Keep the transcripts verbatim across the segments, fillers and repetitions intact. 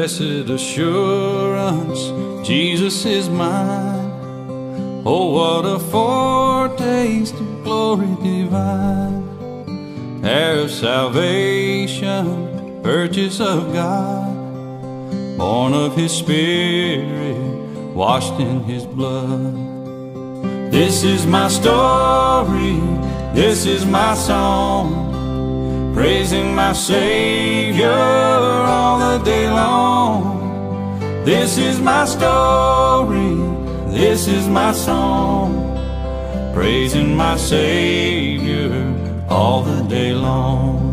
Blessed assurance, Jesus is mine. Oh, what a foretaste of glory divine, heir of salvation, purchase of God, born of His Spirit, washed in His blood. This is my story, this is my song, praising my Savior all the day long. This is my story, this is my song, praising my Savior all the day long.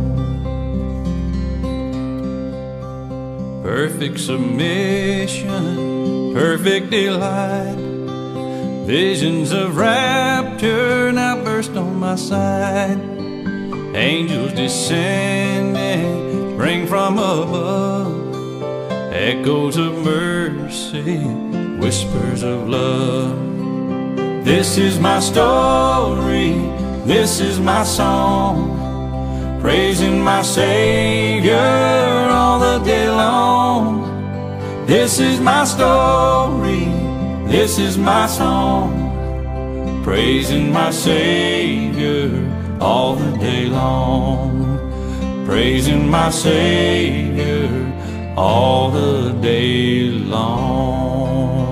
Perfect submission, perfect delight, visions of rapture now burst on my sight. Angels descending, bring from above echoes of mercy, whispers of love. This is my story, this is my song, praising my Savior all the day long. This is my story, this is my song, praising my Savior all the day long. Praising my Savior all the day long.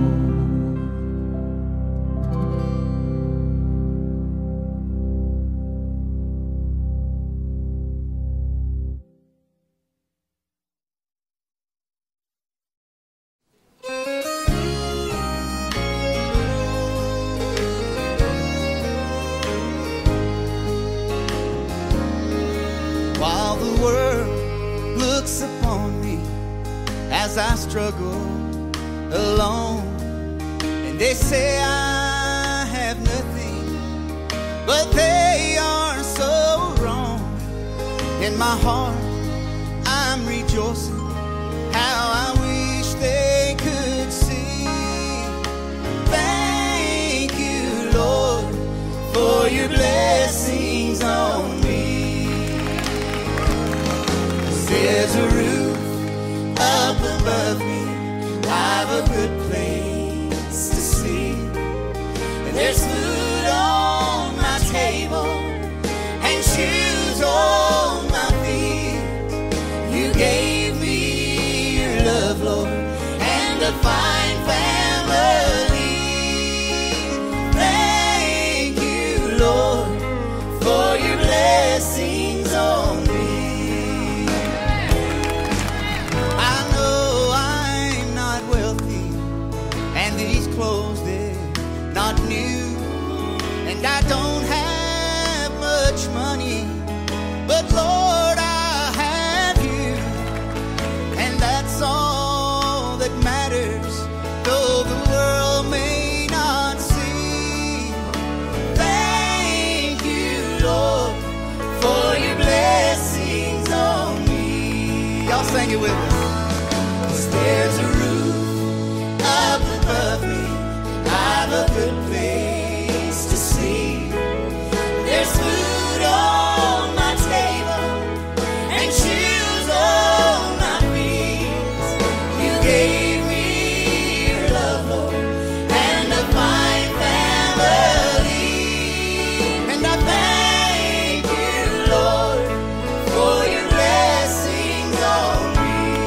While the world looks upon me as I struggle alone, and they say I have nothing, but they are so wrong. In my heart I'm rejoicing, how I wish they could see. Thank you, Lord, for your blessings on me. There's a roof up above me, I've a good place to sleep, and there's food on my table and shoes on my feet. You gave me your love, Lord, and a fine family. Thank you, Lord, for your blessings on me. Clothes, they're not new, and I don't have much money, but Lord, I have you, and that's all that matters, though the world may not see. Thank you, Lord, for your blessings on me. Y'all sing it with us. 'Cause there's a roof up above me, I've a good place to sleep. There's food on my table and shoes on my feet. You gave me your love, Lord, and a fine family. And I thank you, Lord, for your blessings on me.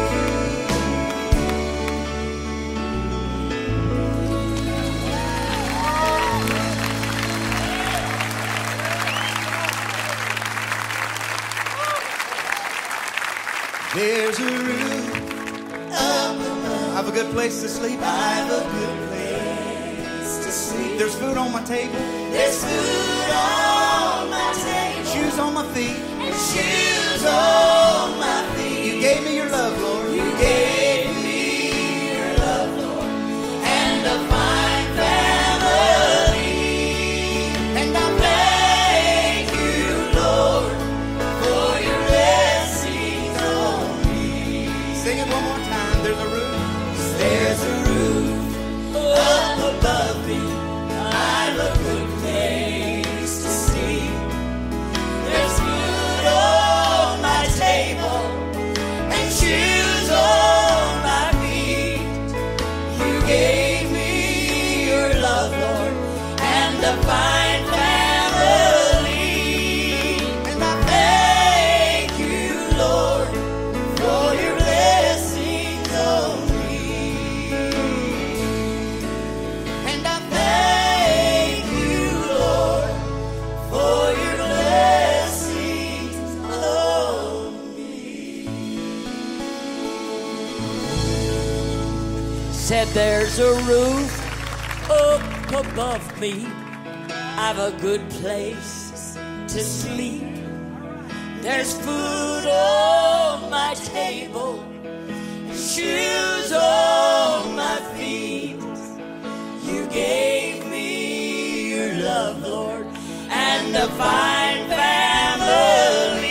There's a roof up above. I've a good place to sleep. I've a good place to sleep. There's food on my table. There's food on my table. Shoes on my feet. And shoes on my feet. You gave me your love, Lord. You gave me your love, Lord, and a fine family. And I thank you, Lord, for your blessings on me. Sing it one more time. There's a roof. There's a roof up above me. I've a good place to sleep. There's food on my table and shoes said there's a roof up above me, I've a good place to sleep. There's food on my table, shoes on my feet. You gave me your love, Lord, and a fine family.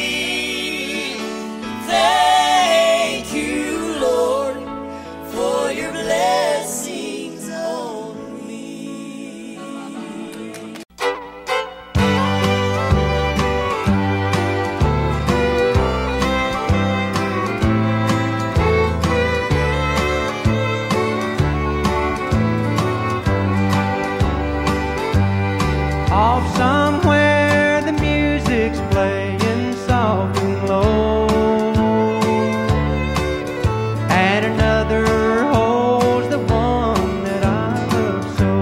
Thank you, Lord, for your blessings on me. Off somewhere the music's playing soft and low, and another holds the one that I love so.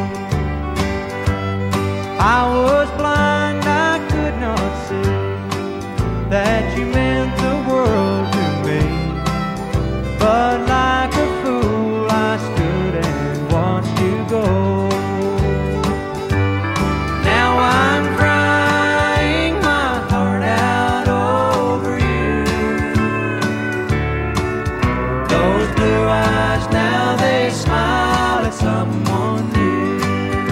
I was blind, I could not see that you meant the world to me, but like a fool I stood and watched you go. Someone new.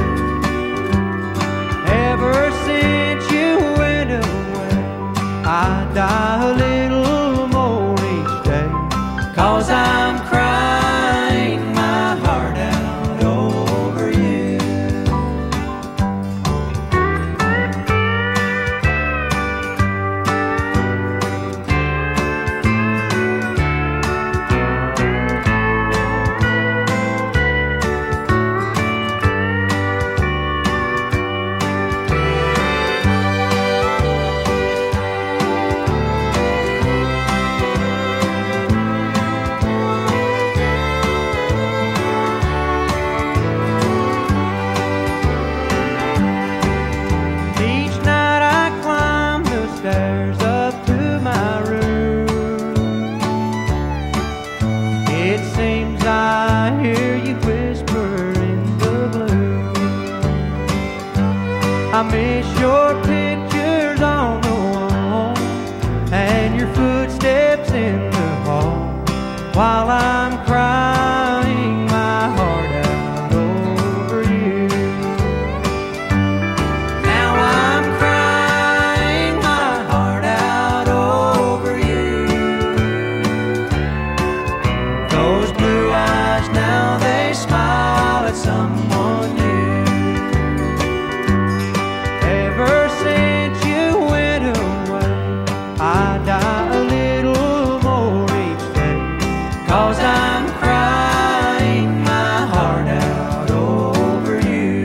Ever since you went away, I die a little more each day, 'cause I'm crying my heart out over you. I miss your pictures on the wall and your footsteps in the hall, while I'm crying my heart out over you. Now I'm crying my heart out over you. Those blue eyes now, they smile at someone new. Ever since you went away, I die a little more each day, 'cause I'm crying my heart out over you.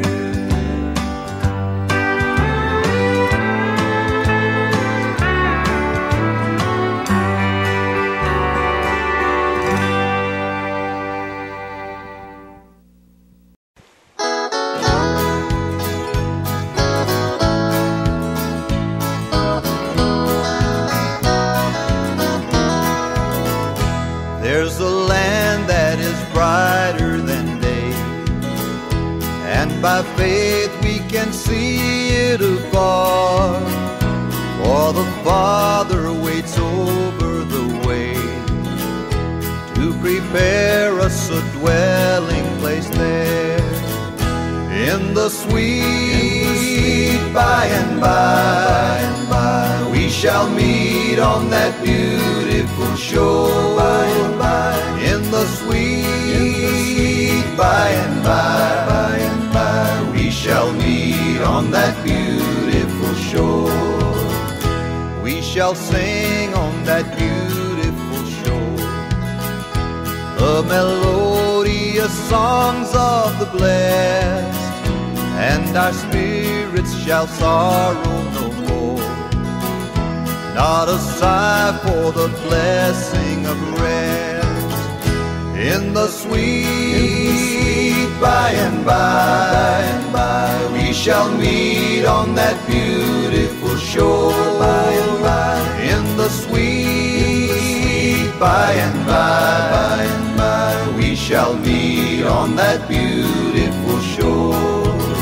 There's a land that is brighter than day, and by faith we can see it afar. For the Father waits over the way to prepare us a dwelling place there. In the sweet by and by, we shall meet on that beautiful shore. By and by, in the sweet by and by, by and by, we shall meet on that beautiful shore. We shall sing on that beautiful shore the melodious songs of the blessed, and our spirits shall sorrow no more. Not a sigh for the blessing of rest. In the sweet by and by, we shall meet on that beautiful shore. By and by, in the sweet by and by, we shall shall meet on that beautiful shore.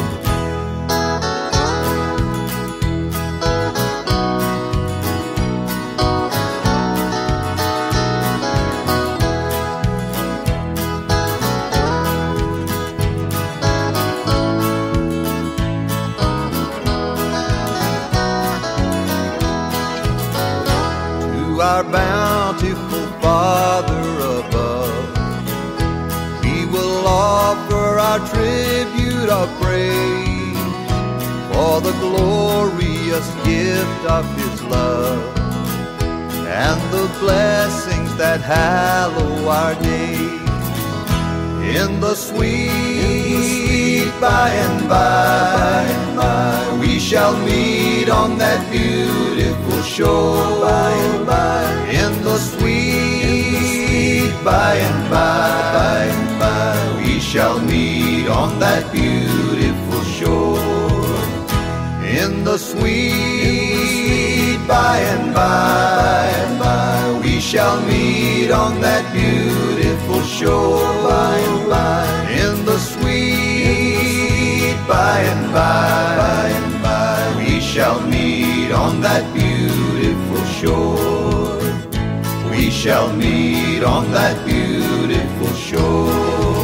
Our bountiful Father above, we will offer our tribute of praise for the glorious gift of His love and the blessings that hallow our days. In the sweet by and by, we shall meet on that beautiful shore. By and by, in the sweet by and by, we shall meet on that beautiful shore. In the sweet by and by, we shall meet on that beautiful shore. By and by, in the sweet by and by, we shall meet on that beautiful shore. We shall meet on that beautiful shore.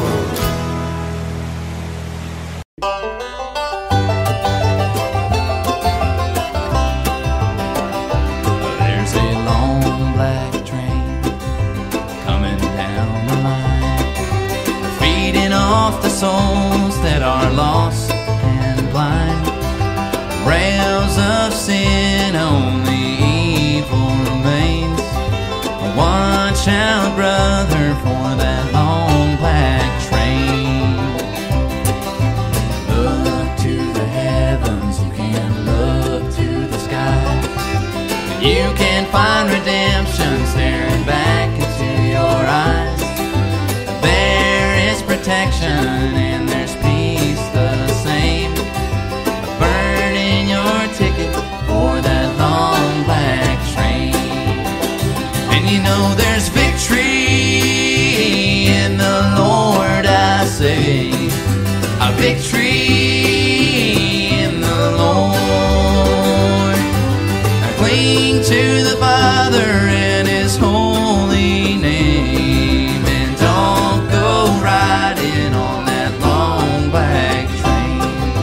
There's a long black train coming down the line, feeding off the souls that are lost and blind. Rails of sin, only evil remains. Watch out, brother, for that long black train. Look to the heavens, you can look to the sky. You can find redemption staring back into your eyes. There is protection and there's peace the same. Burning your ticket for that long black train. And you know there's victory in the Lord, I say. A victory in the Lord. I cling to the Father and His holy name, and don't go riding on that long black train.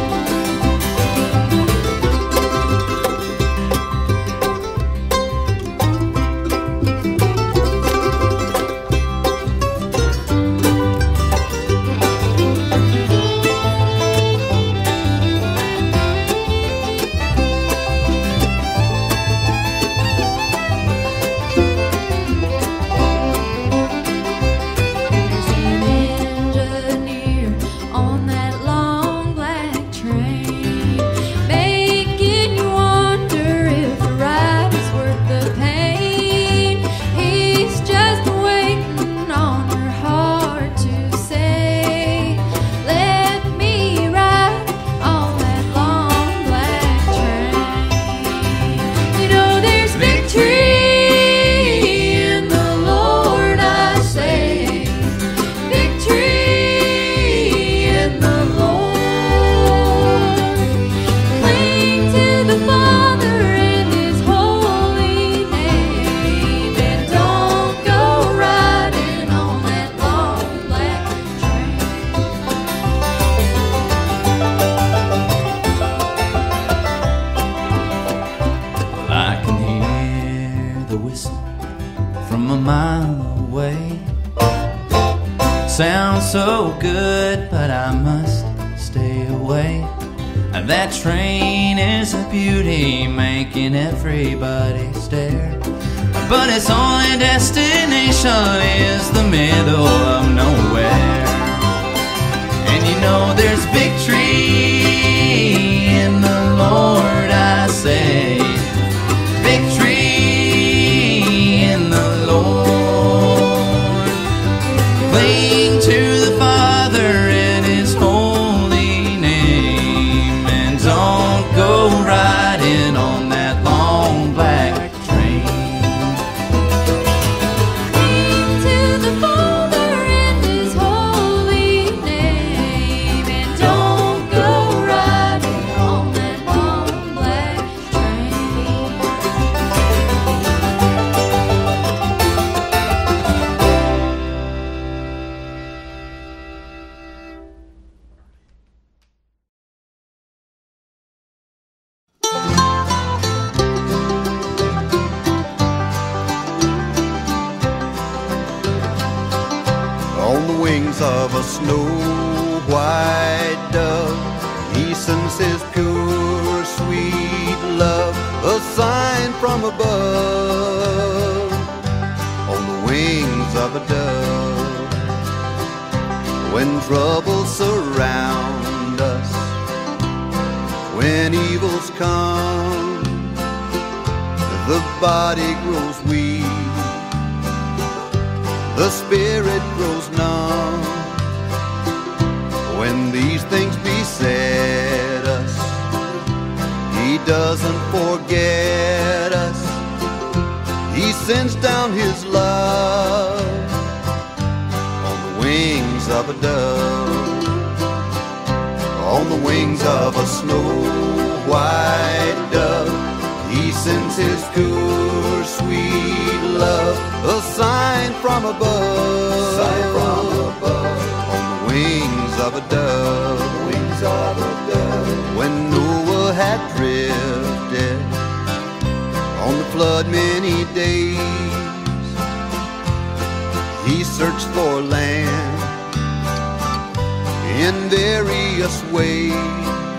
Sounds so good, but I must stay away. That train is a beauty, making everybody stare. But its only destination is the middle of nowhere. And you know there's victory in the Lord, I say. Victory in the Lord. Cling to the Father and His holy name, and don't go riding on that long black train. Cling to the Father and His holy of a snow white dove, He sends His pure, sweet love, a sign from above, on the wings of a dove. When troubles surround us, when evils come, the body grows weak, the spirit grows numb. When these things beset us, He doesn't forget us. He sends down His love on the wings of a dove, on the wings of a snow white dove. He sends His pure, sweet love, a sign from above, sign from above, on the wings of a dove, wings of a dove. When Noah had drifted on the flood many days, he searched for land in various ways.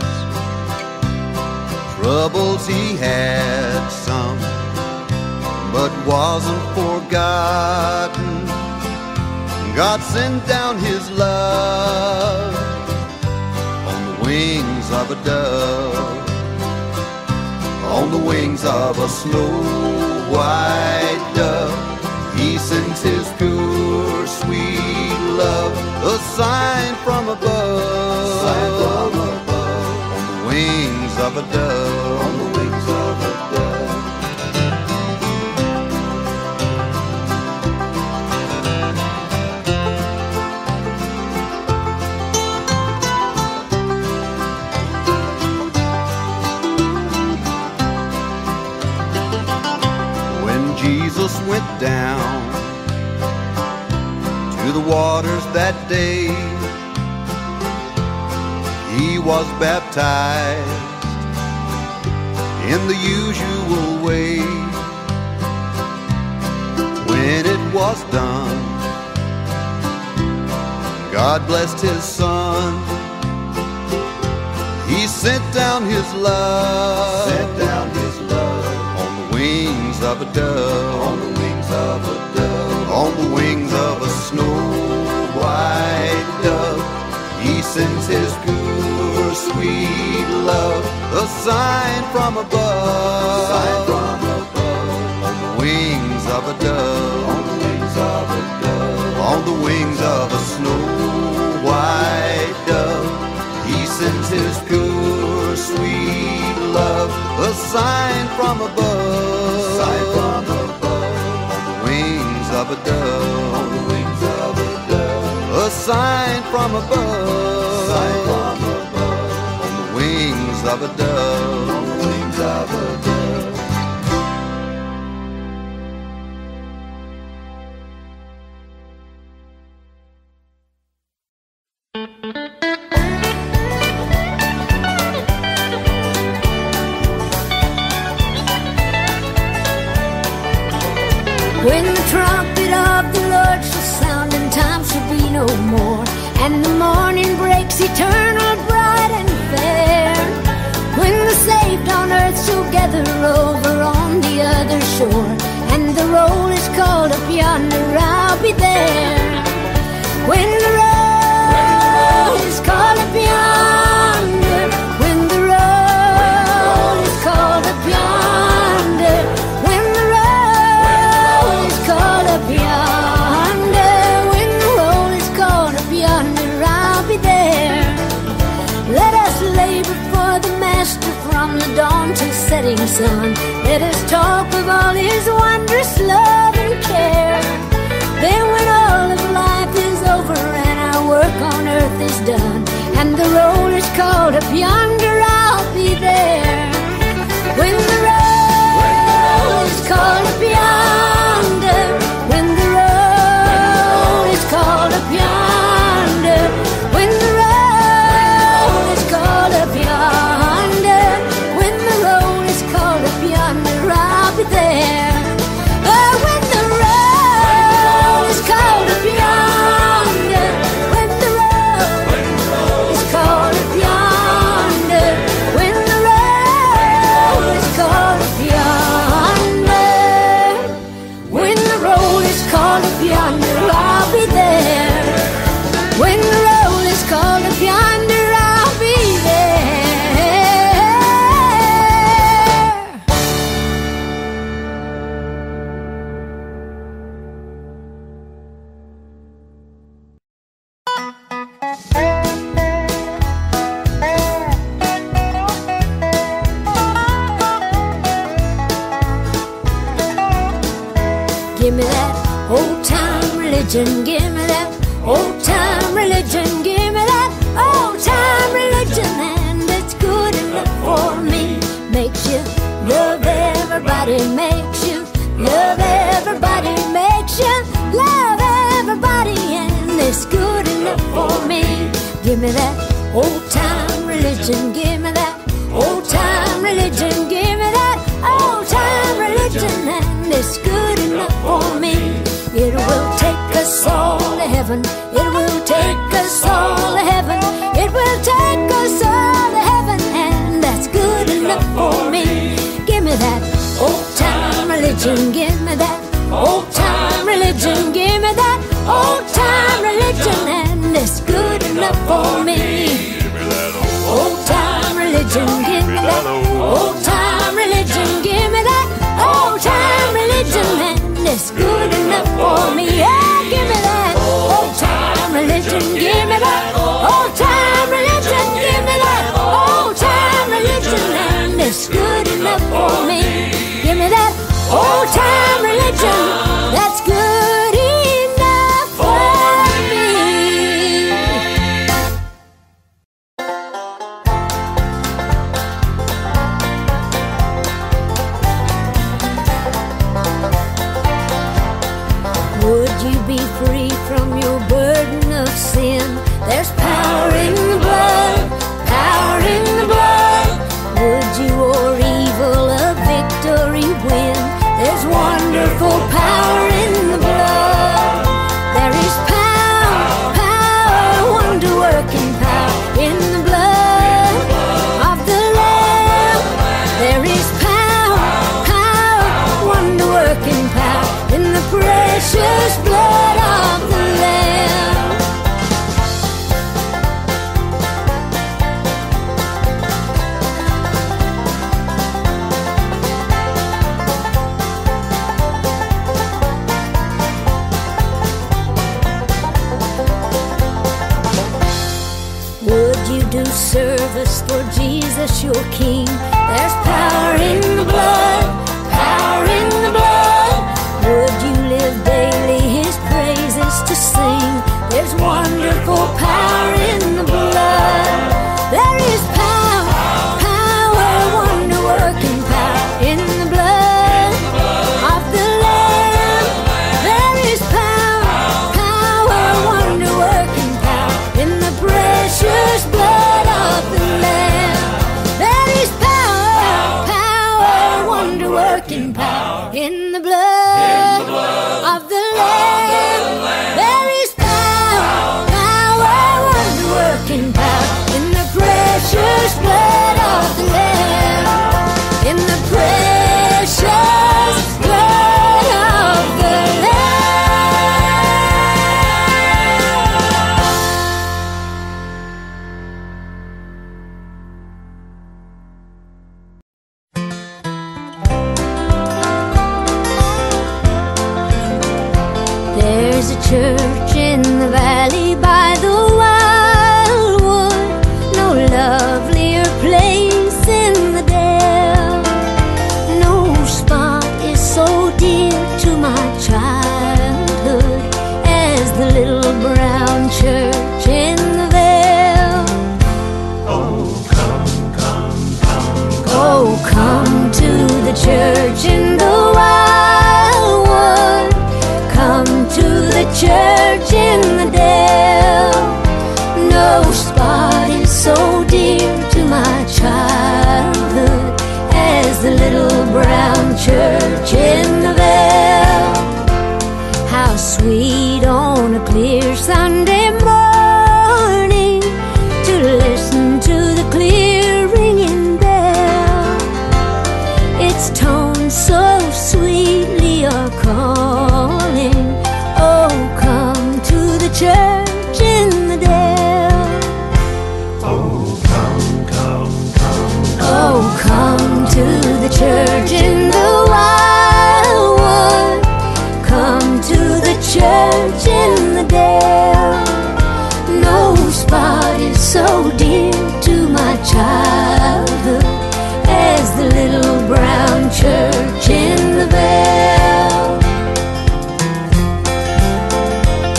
Troubles he had some, but wasn't forgotten. God sent down His love on the wings of a dove, on the wings of a snow white dove. He sends His pure, sweet love, a sign from above, sign from above, on the wings of a dove, on the wings of a dove. When Jesus went down to the waters that day, He was baptized in the usual way. When it was done, God blessed His Son. He sent down His love, sent down His love on the wings of a dove, on the wings of a dove, on the wings of a snow white dove. He sends His pure, sweet love, a sign from above, sign from above, on the wings of a dove, on the wings of a dove, on the wings of a snow white dove. He sends His pure, sweet love, a sign from above, sign from above, on the wings of a dove, on the wings of a dove, a sign from above, sign from above, on the wings of a dove, on the wings of a dove. When the trumpet of the Lord shall sound and time shall be no more, and the morning breaks eternal, bright and fair, when the saved on earth shall gather over on the other shore, and the roll is called up yonder, I'll be there. When the roll is called up yonder, when the roll is called up yonder, when the roll is called up yonder, when the roll is called up yonder, I'll be there. Let us labor for the Master from the dawn to setting sun. Let us talk of all His wondrous love and care. Then when all of life is over and our work on earth is done, and the roll is called up yonder, I'll be there. When the roll is called up yonder, when the roll is called up yonder, when the roll is called up yonder, when the roll is called up yonder, I'll be there. Oh, when the roll is called up yonder, when the religion, give me that old time religion, give me that old time religion, and it's good enough for me. Makes you love everybody, makes you love everybody, makes you love everybody, and it's good enough for me. Give me that old time religion, give me that old time religion, give me that old time religion, and it's good enough for me. It will take us all to heaven, it will take us all to heaven, it will take us all to heaven, and that's good enough for me. Give me that old time religion, give me that old time religion, give me that old time religion, and it's good enough for me. Old time religion, give me that old time religion, give me that old time religion, and it's good enough for me. Yeah, give me that old time religion, give me that old time religion, give me that old time religion, and it's good enough for me. Give me that old time religion, that's good enough for me. Would you be free from your burden of sin? There's power in the blood, power in the blood. Would you or evil a victory win? There's wonderful power in the blood. There is power, power, wonder-working power in the blood of the Lamb. There is power, power, wonder-working power in the precious blood of the Lamb. Would you do service for Jesus your King? There's power in the blood, power in the blood. Would you live daily his praises to sing? There's wonderful power in the blood. There is power, power, wonder-working power in the blood of the Lamb. There is power, power, wonder-working power in the precious blood of the Lamb. There is power, power, wonder-working power in the blood of the Lamb. There is power, power, wonder-working power in the precious blood of the Lamb. In the precious blood of the Lamb. There's a church in the valley by the wildwood, no lovelier place in the dale. No spot is so dear to my childhood as the little brown church in the vale. Oh, come, come, come, oh, come to the church in the wildwood. Come to the church in the dale. No spot is so dear to my childhood as the little brown church in the vale. How sweet on a clear Sunday morning to listen to the clear ringing bell. Its tones so sweetly are calling. Oh, come to the church in the dale. Oh, come, come, come. Oh, come to the church in the wildwood. Come to the church in the dale. No spot is so dear to my childhood as the little brown church in the vale.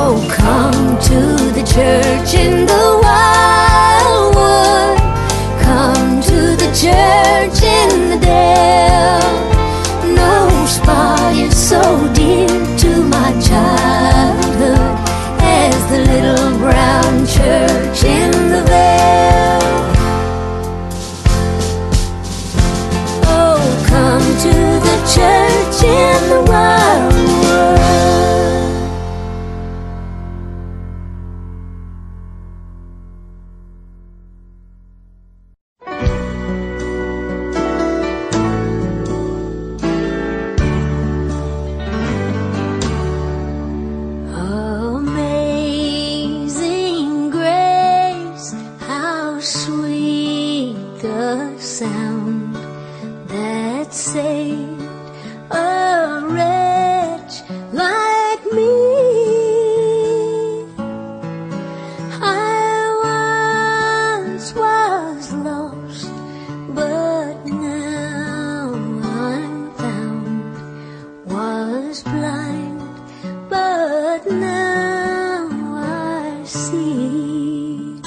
Oh, come to the church in the wildwood. Come to the church in the dale. No spot is so dear to my childhood as the little brown church in the vale. Oh, come to the church in the wildwood. Amazing grace, how sweet the sound that saved a wretch like me. I once was lost, but now I'm found. Was blind, but now I see.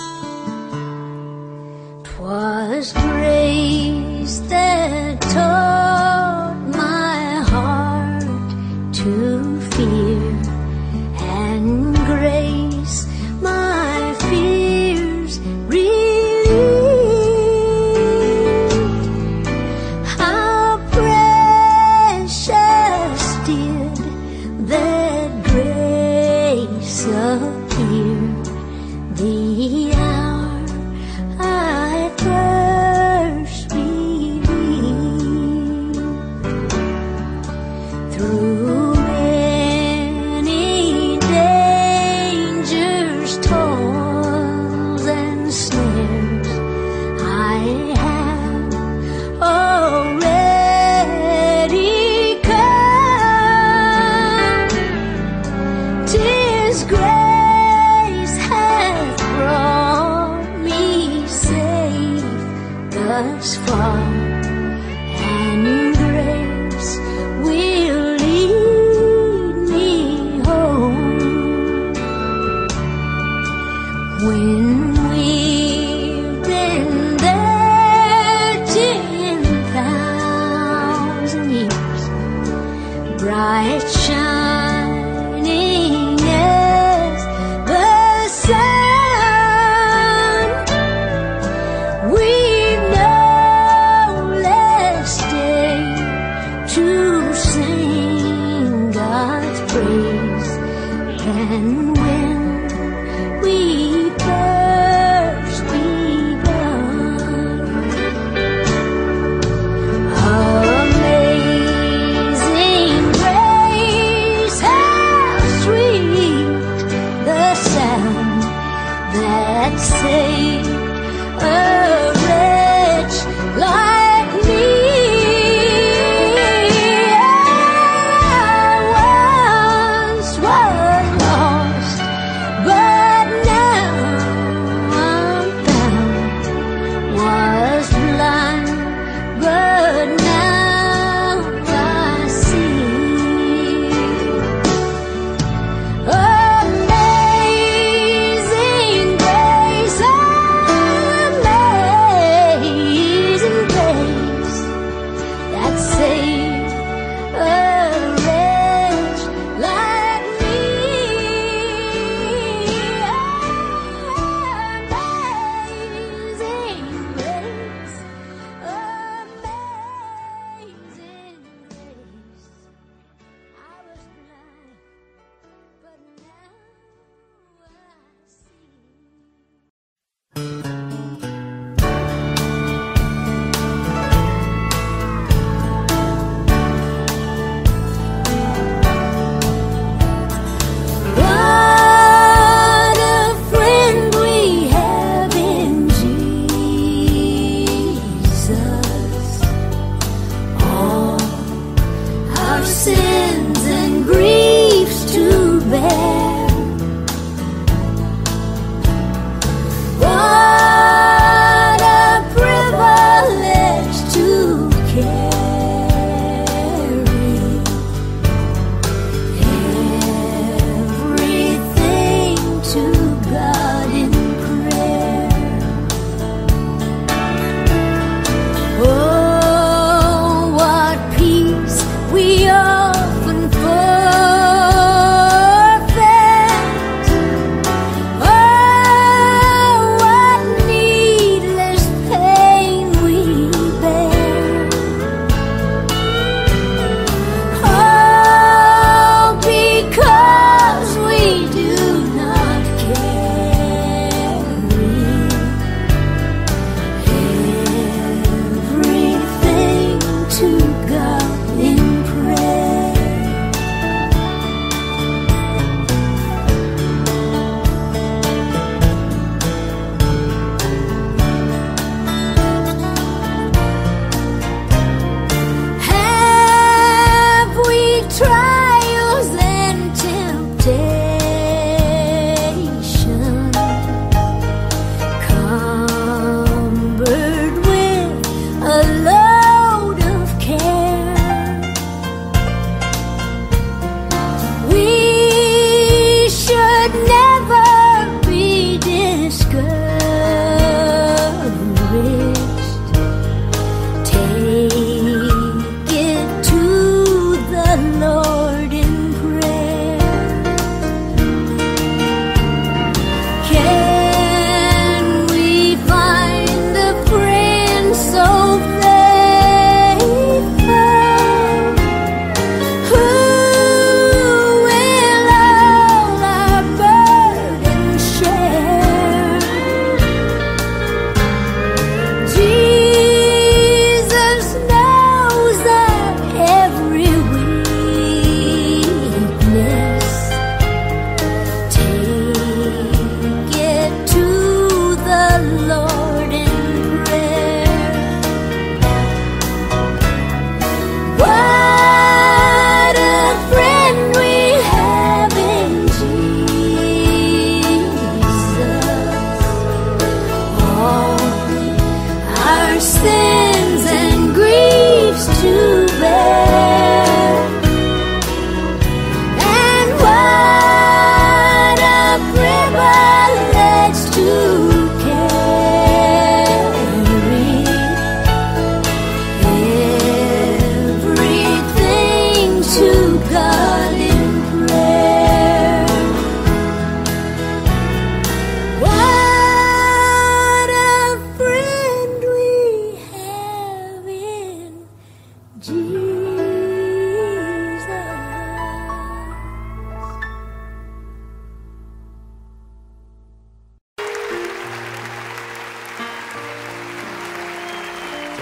'Twas grace that taught my heart to fear, and grace my fears relieved. How precious did that grace appear the hour I first believed. Through many dangers, toils, and snares, I have already come. 'Tis grace hath brought me safe thus far, and grace will lead me home. When we've been there ten thousand years, bright shining as the sun, we've known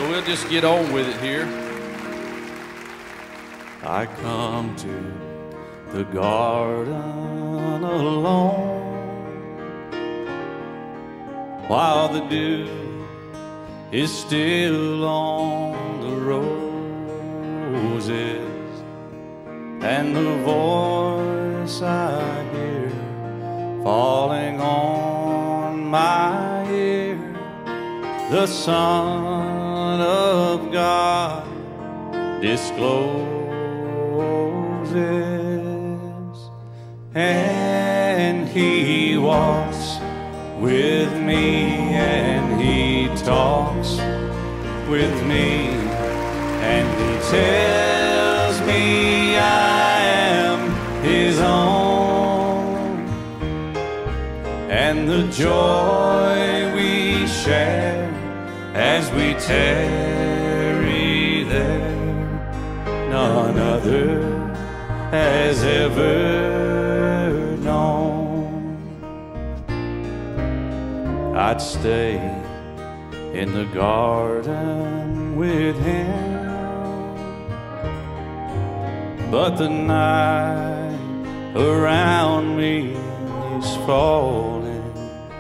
So we'll just get on with it here. I come to the garden alone while the dew is still on the roses, and the voice I hear falling on my ear, the Son of God discloses, and He walks with me, and He talks with me, and He tells me I am His own, and the joy we share as we tarry there, none other has ever known. I'd stay in the garden with Him, but the night around me is falling,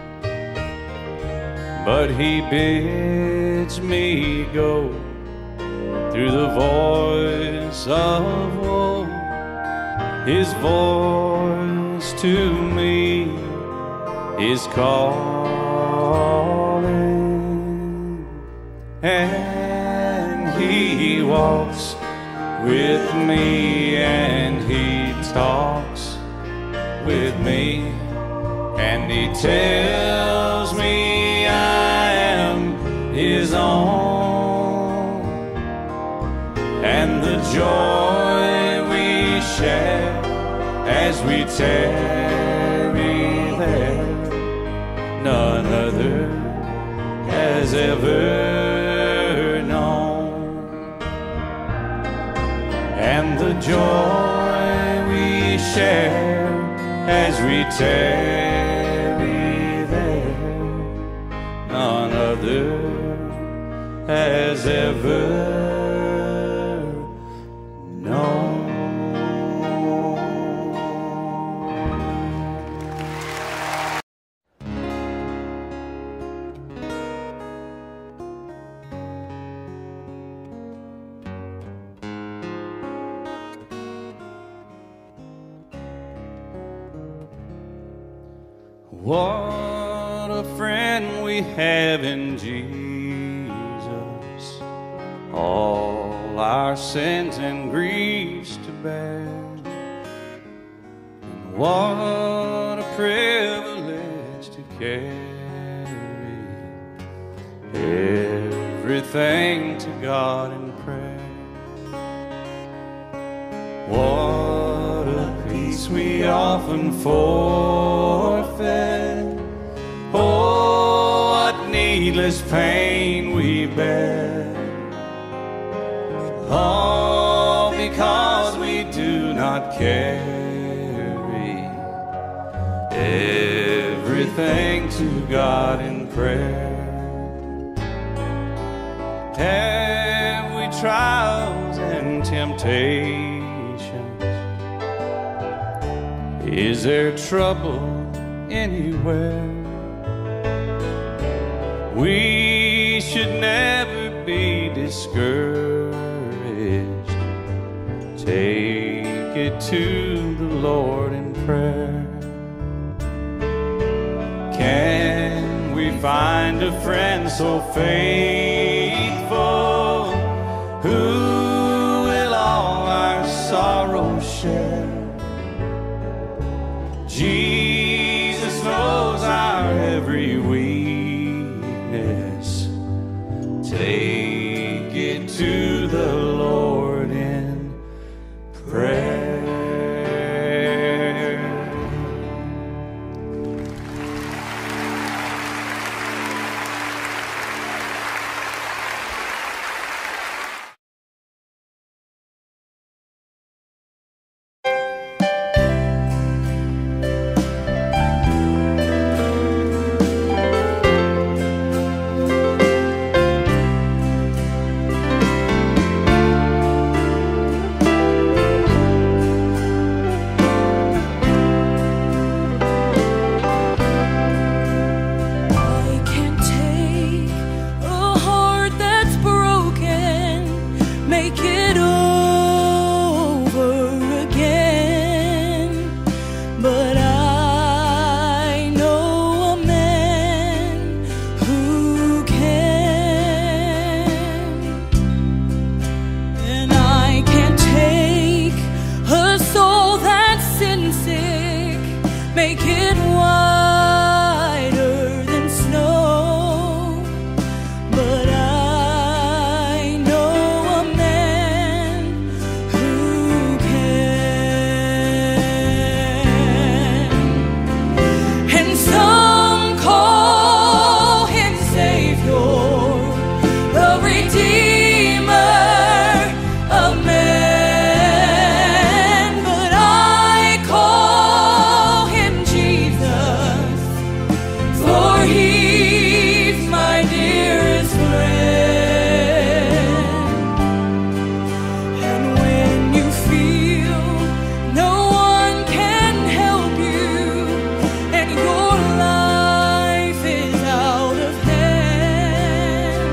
but He bids me go through the voice of woe. His voice to me is calling, and He walks with me, and He talks with me, and He tells me I am His own, and the joy we share as we tarry there, none other has ever known, and the joy we share as we tarry there, none other has ever known. What a friend we have in Jesus, all our sins and griefs to bear. And what a privilege to carry everything to God in prayer. What a peace we often forfeit. Oh, what needless pain we bear, all because we do not carry everything to God in prayer. Have we trials and temptations? Is there trouble anywhere? We should never be discouraged. Take it to the Lord in prayer. Can we find a friend so faithful, who will all our sorrows share? Jesus knows our every weakness. Take it to the Lord in prayer. make it whiter than snow. But I know a man who can. And some call him Savior, the Redeemer of man. But I call him Jesus, for he's my dearest friend. And when you feel no one can help you and your life is out of hand,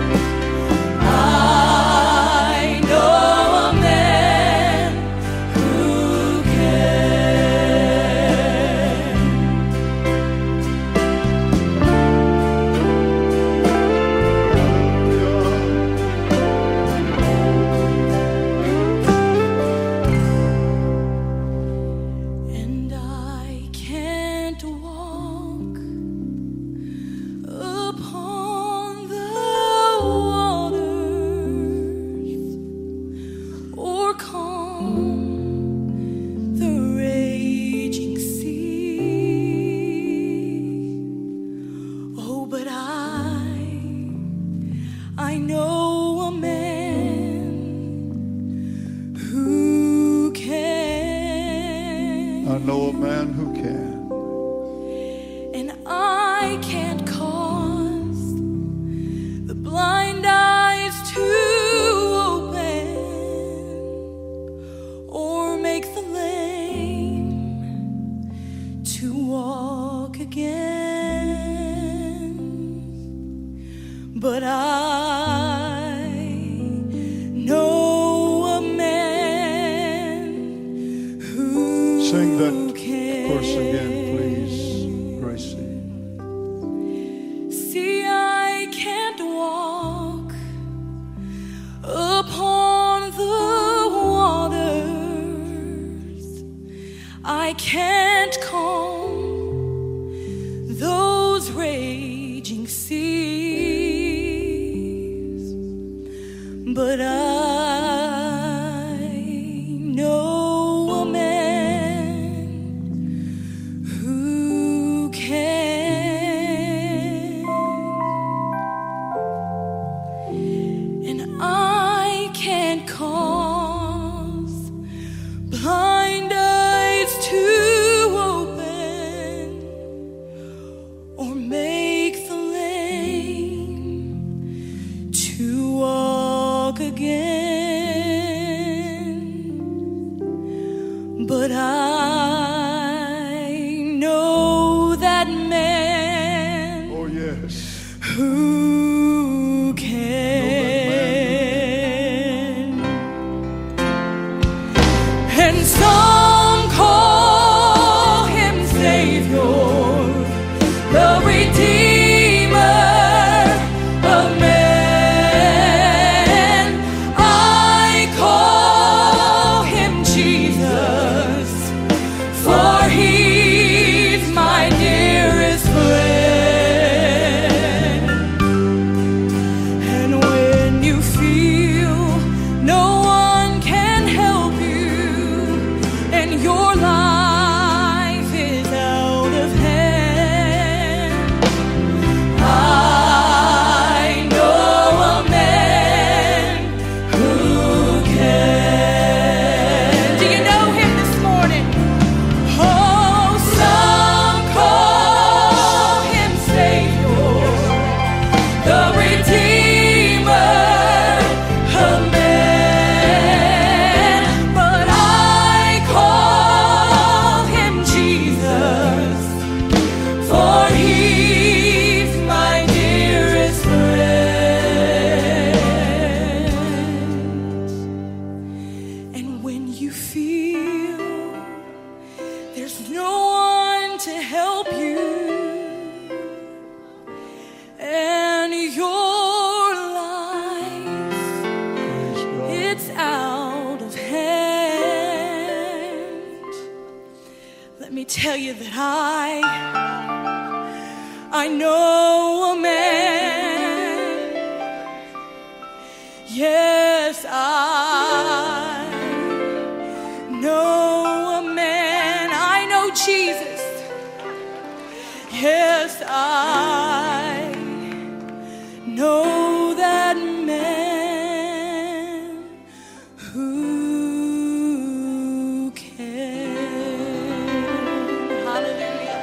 I know a man who can. And I can't walk upon the waters or calm the raging sea. Oh, but I, I know a man who can. I know a man who can. And I can't cause the blind eyes to open or make the lame to walk again. But I know a man who Sing that can. chorus again, please, Gracie. See, I can't walk upon the waters. I can't calm those raging seas. But I know a man who can. And I can't cause blind eyes to open or make the lame to walk again. I, I know a man. Yes, I know a man. I know Jesus. Yes, I know that man who can. Hallelujah.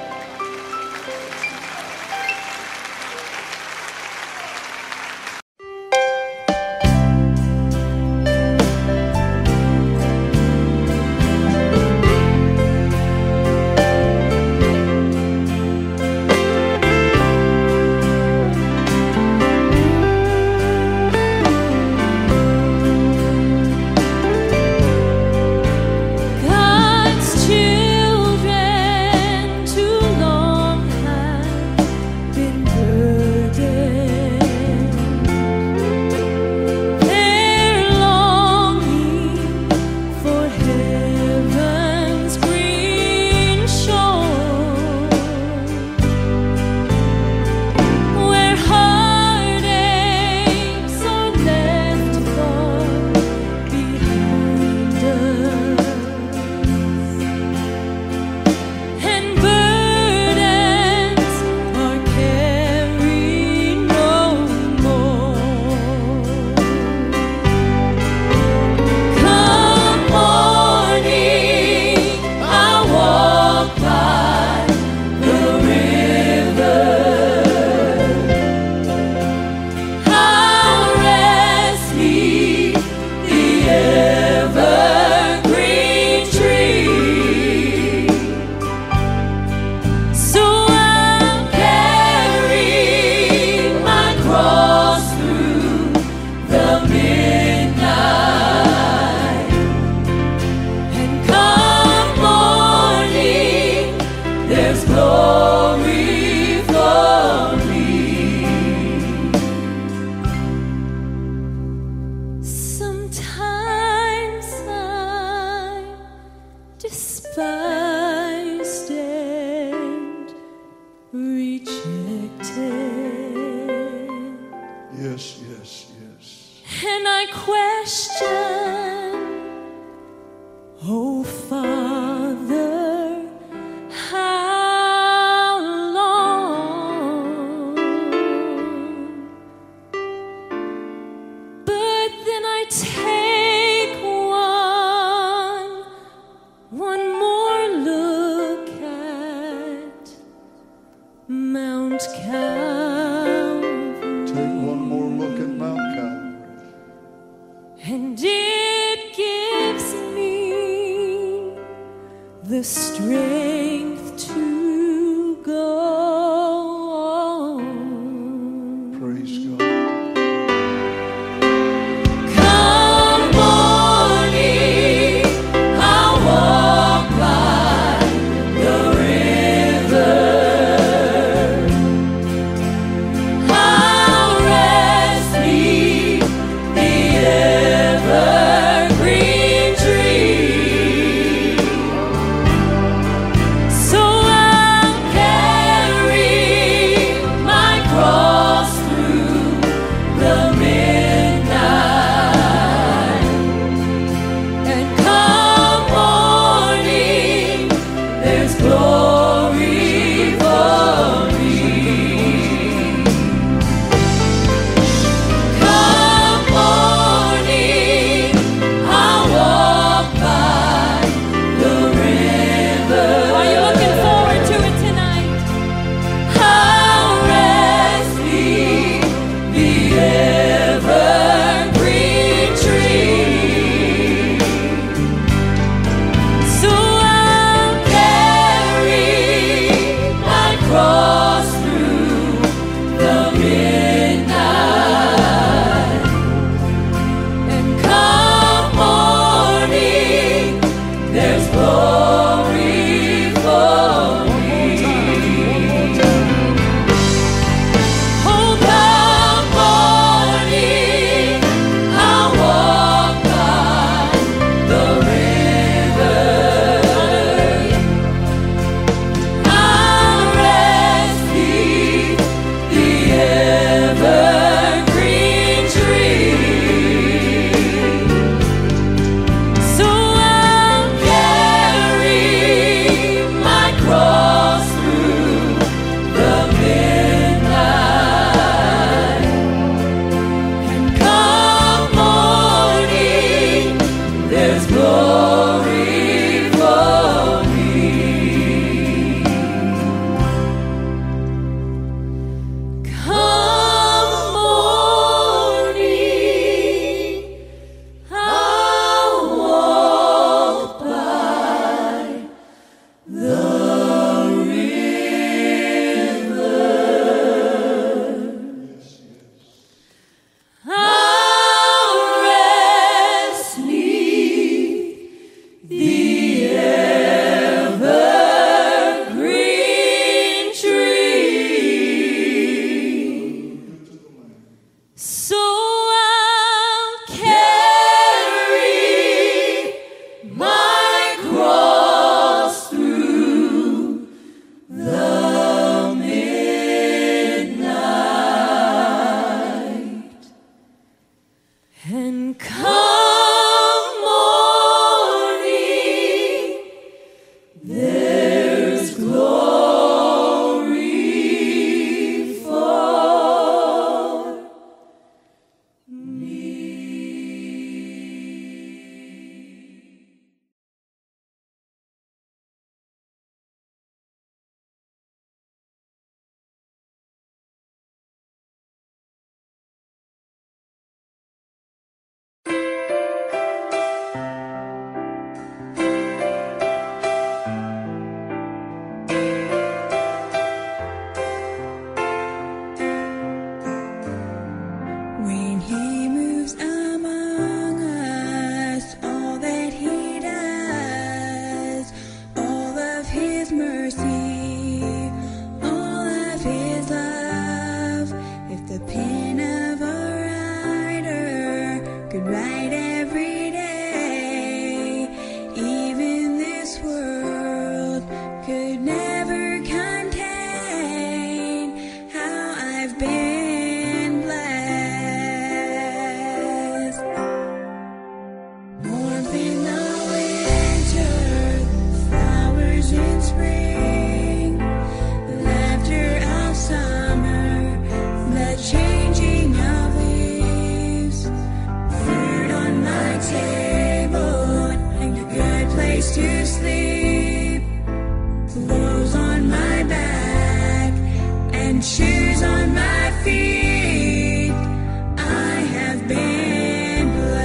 and shoes on my feet, I have been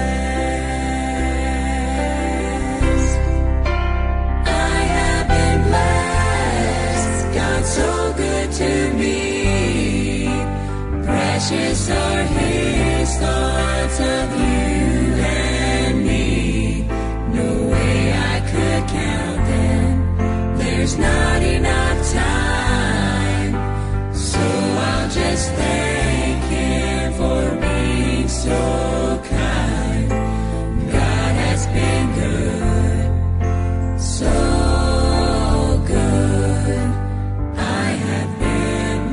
blessed. I have been blessed. God's so good to me. Precious are His thoughts of you and me. No way I could count them. There's not enough time, so I'll just thank Him for being so kind. God has been good, so good. I have been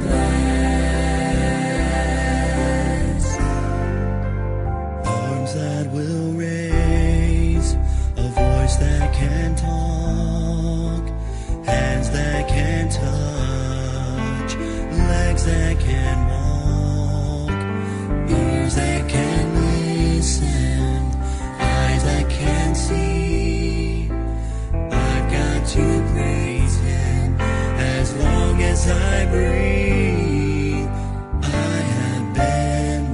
blessed. Arms that will raise, a voice that can talk, hands that can touch, legs that can walk, ears that can listen, eyes that can see. I've got to praise Him as long as I breathe. I have been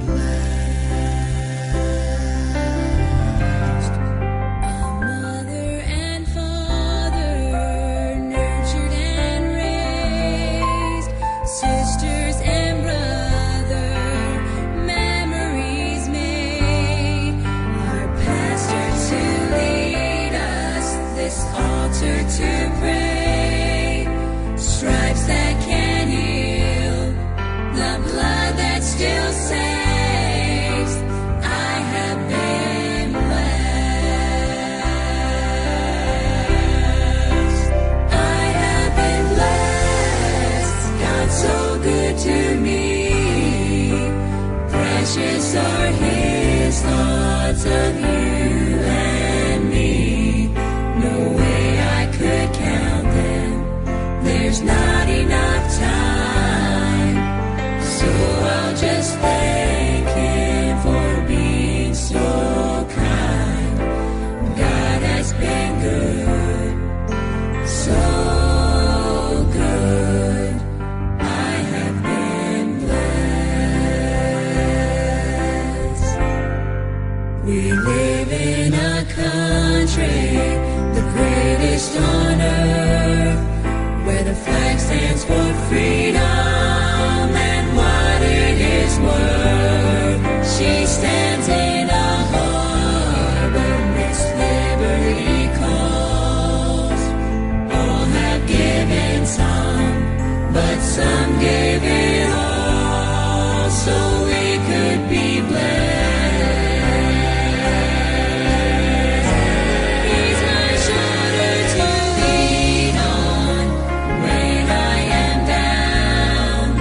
blessed. A mother and father, nurtured and raised, sisters and brother, memories made. Our pastor to lead us, this altar to pray. Stripes that can heal, the blood that still saves. I have been blessed. I have been blessed. God's so good to me. Precious are His thoughts of you and me. No way I could count them. There's not enough time, so I'll just thank Him for being so kind. God has been good, so good. I have been blessed. We live in a country, the greatest on earth, where the flag stands for freedom and what it is worth. She stands in a harbor, Miss Liberty calls. All have given some, but some gave it all, so we could be blessed. He's my shoulder to lean on when I am down.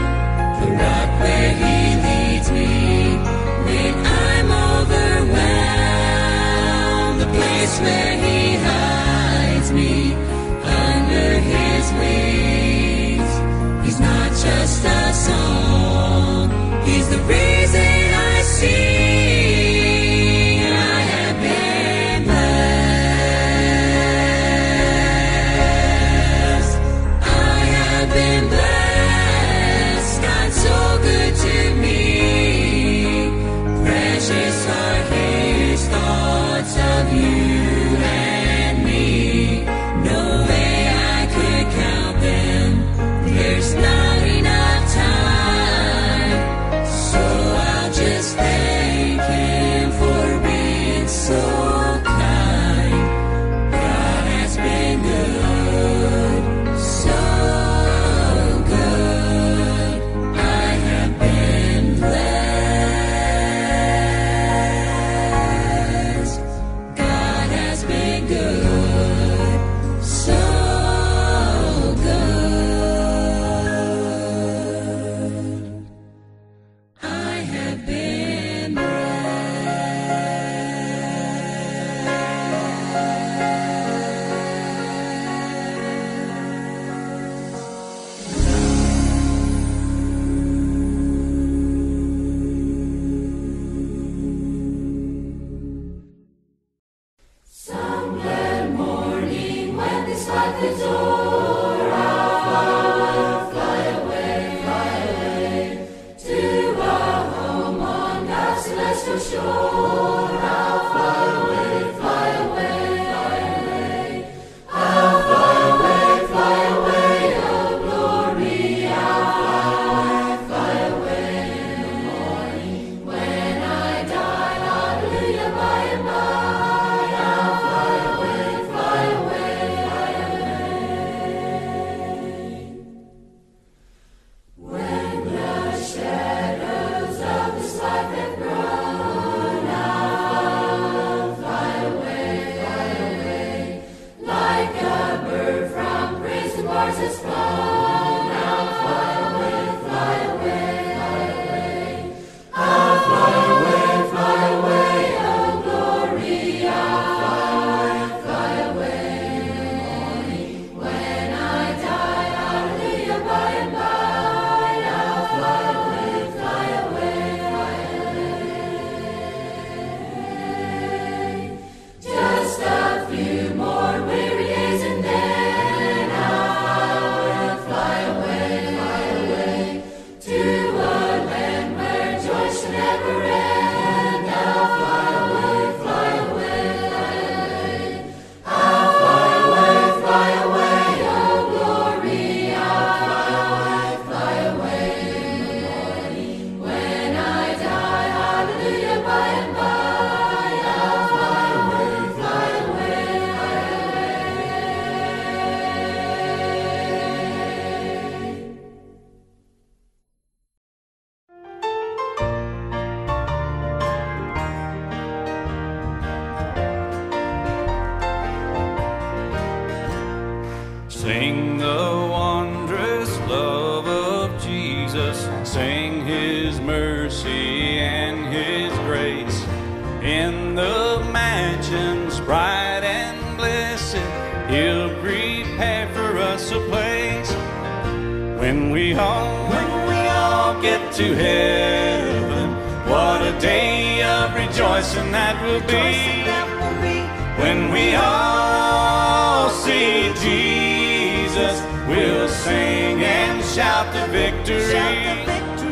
sing His mercy and His grace. In the mansions bright and blessed, He'll prepare for us a place. When we all, when we all get to heaven, what a day of rejoicing that will be. When we all see Jesus, we'll sing and shout the victory.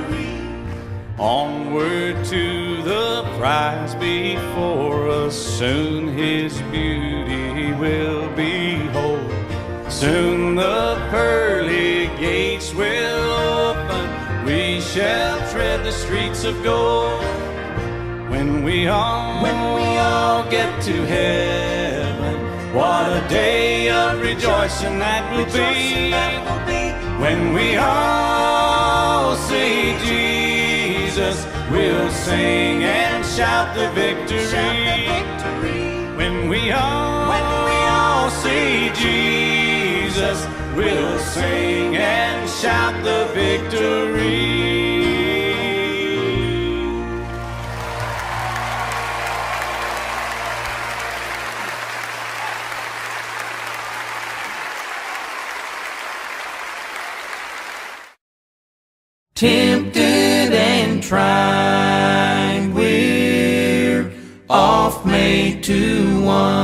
Onward to the prize before us, soon His beauty will behold. Soon the pearly gates will open, we shall tread the streets of gold. When we all, when we all get to heaven, what a day of rejoicing that will be. When we all see Jesus, we'll sing and shout the victory. When we all, when we all see Jesus, we'll sing and shout the victory. Tempted and tried, we're oft made to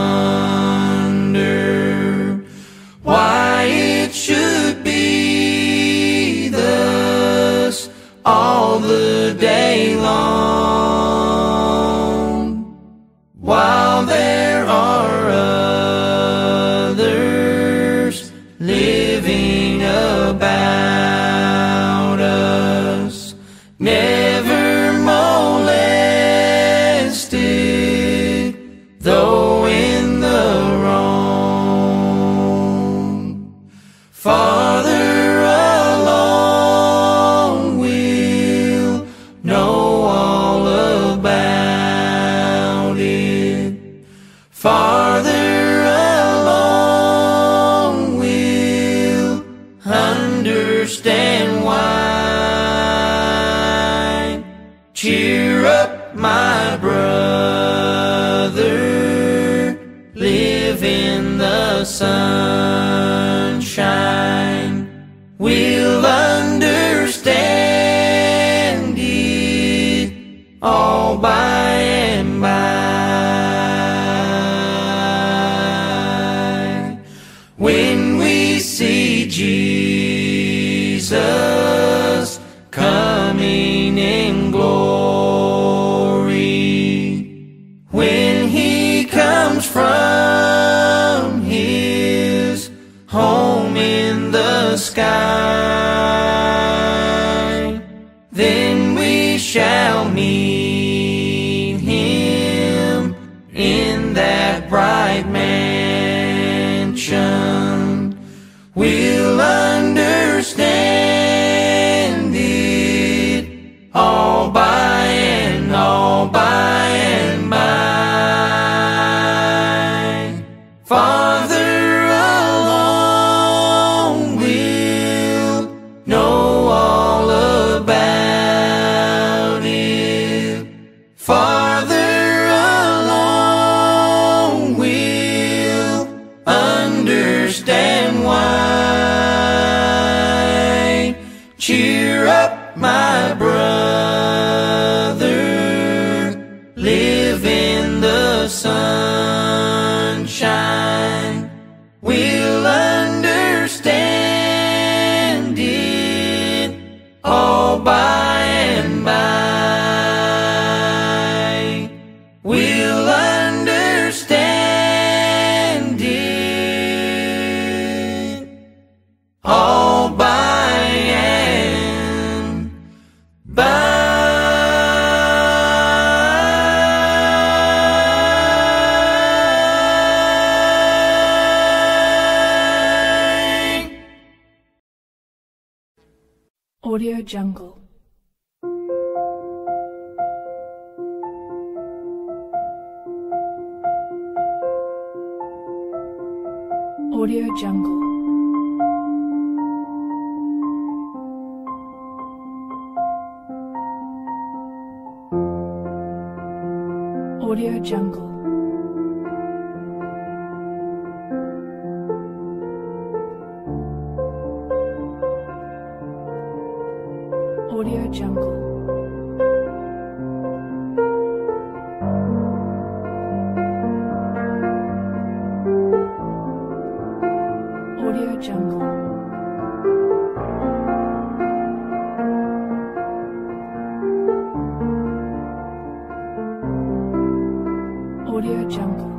wonder why it should be thus all the day long, while there are others living about us, never molested, though in the wrong. Farther along we'll know all about it. Farther along we'll understand why. Cheer up, my brother, live in the sunshine. We'll understand it all by and by. When we see Jesus coming in glory, when He comes from His home in the sky, then we shall meet Him in that bright mansion. We'll understand it all by and all by and by. Farther along we'll know all about it. Farther along we'll understand why. Cheer up, my brother, live in the sunshine. We'll understand it all by and by. We'll understand it all by and by. Audio Jungle. Audio Jungle. Audio Jungle. Audio Jungle. Audio Jungle. Audio Jungle.